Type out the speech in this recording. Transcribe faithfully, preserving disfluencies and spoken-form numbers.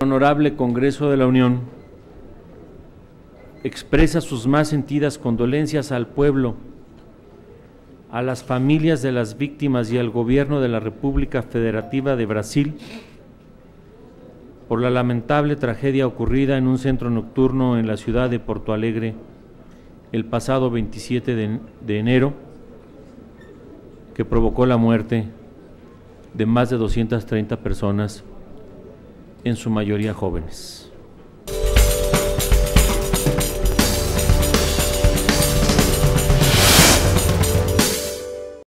Honorable Congreso de la Unión expresa sus más sentidas condolencias al pueblo, a las familias de las víctimas y al Gobierno de la República Federativa de Brasil por la lamentable tragedia ocurrida en un centro nocturno en la ciudad de Porto Alegre el pasado veintisiete de enero, que provocó la muerte de más de doscientas treinta personas, en su mayoría jóvenes.